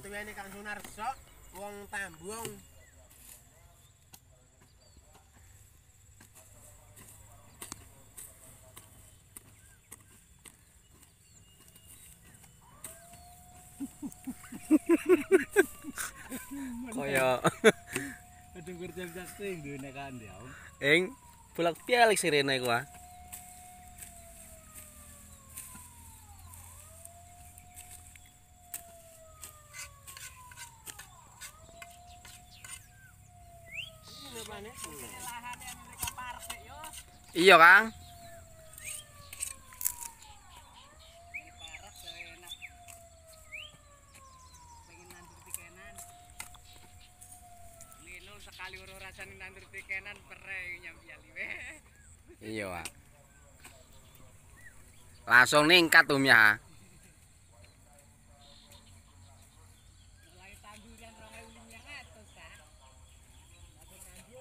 duweni Kang Sunarso, wong Tambung. Kaya kadung kerja sing duwe kan ya. ing bolak-balik sirene iku ah. Iya, Kang. Sekali ora rasane nandur tikenan pere nyampiali we. Iya, Pak. Langsung ningkat umnya. Mulai tanduran 2500 ta. Langsung tandur.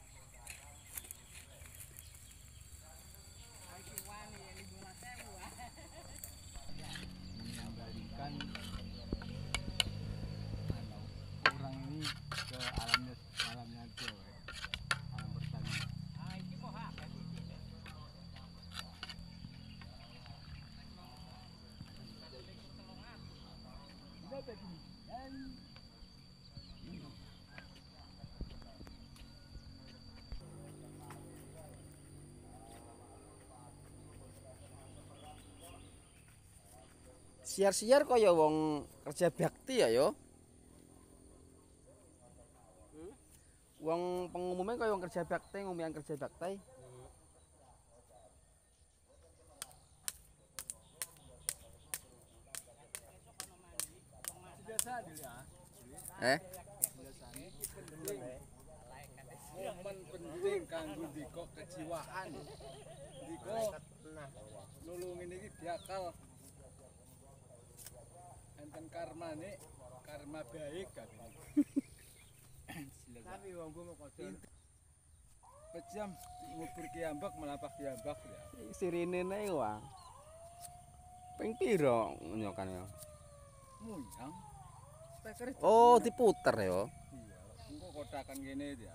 Iki wani ya 15.000 ah. Mengembalikan orang ini ke alamnya aja we. Alam pertanian. Ah iki kok hak Siar-siar kaya wong kerja bakti ya yo. Wong pengumuman kaya wong kerja bakti, ngumuman kerja bakti. Momen penting kanggo ndika kejiwaan. Ndika nulungin iki diakal. Enten karmane, karma baik kan. Tapi wong gua mau kodol. Pejam ngubur kiambak melapak kiambak ya. Sirine nae wae. Ping piro nyokane? Munyang. Speaker. Oh, diputer ya. Iya, engko kotakan kene ya.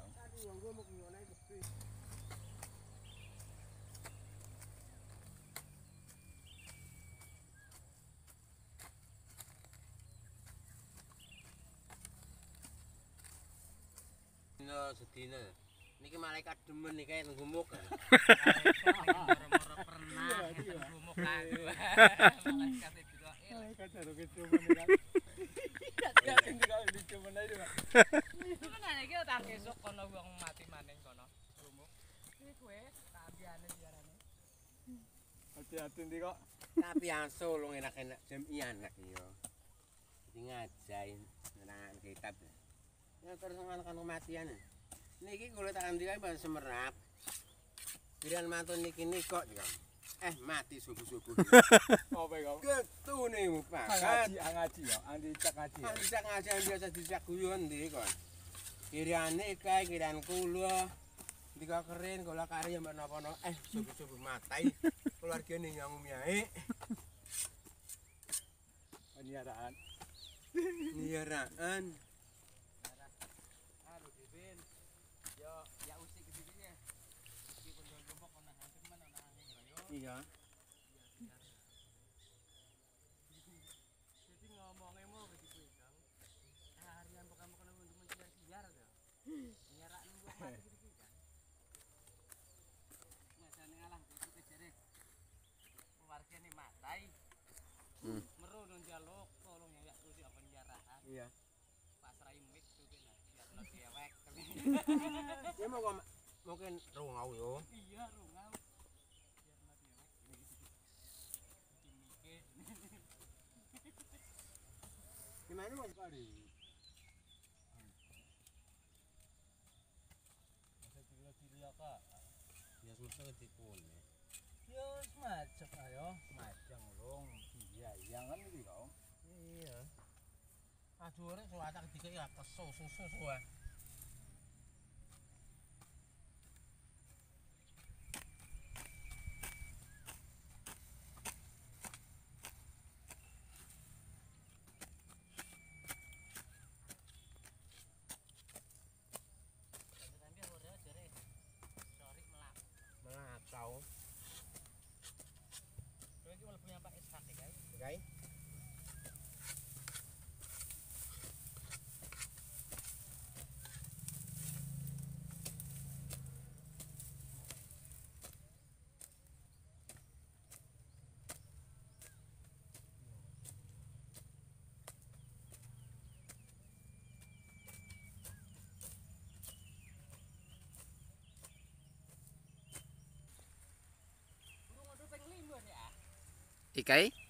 Sedina. Niki malaikat demen nih kayak nggumuk. Moro-moro pernah nggumuk aku. Malaikat itu. Malaikat karo kecuman kan. Ya tinggal dicuman aja, Pak. Itu kan iki tak kesuk kono wong mati maning kono. Gumuk. Iki kowe tak ambiane biarane. Hati-hati ndi kok. Tapi aso lu enak-enak jamiah anak yo. Jadi ngajain nerangkan kitab. Ya terus ngalahkan kematian. Niki kula tak andikae ban semerap. Piran mantun niki kok ya. Mati subuh-subuh. Apa kok? Ketune Pak. Ngaji ya, andi cak ngaji. Andi cak ngaji biasa dicak guyon ndi kon. Kirane kae kiran kula. Ndika keren kula karya mbak napa-napa subuh-subuh matai. Keluargane nyangum yae. Peniaraan. Niaraan. Iya. Jadi ngomongnya mau ke dipegang. Harian bukan untuk mencari-cari ya. Nyerak nunggu mati gitu kan. Ngasane ngalah itu jere. Keluargane matai. Meru njaluk tolong ya terus apa penjaraan. Iya. Pasrai mik tuh kena biar lo dewek. Ya mau mungkin rungau yo. Iya, rungau. Gimana Mas Pari? Masa diri Kak. Ya semesta ketipun ya. Ya semacam ayo, semacam long. Iya, yang kan iki kau. Iya. Aduh rek suwatak dikek ya keso susu suwe. Guys. Burung ada peng 5 ya. Ikai?